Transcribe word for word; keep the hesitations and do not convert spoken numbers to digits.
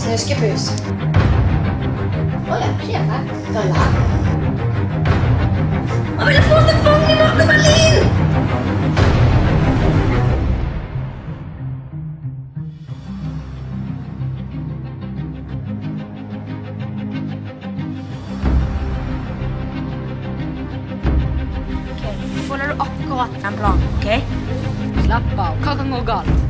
Snuskepus. Åja, tjena. Kolla. Man vill få oss fången i Marta Berlin! Okej, nu får du akkurat en plan, okej? Slapp av, hva kan gå galt?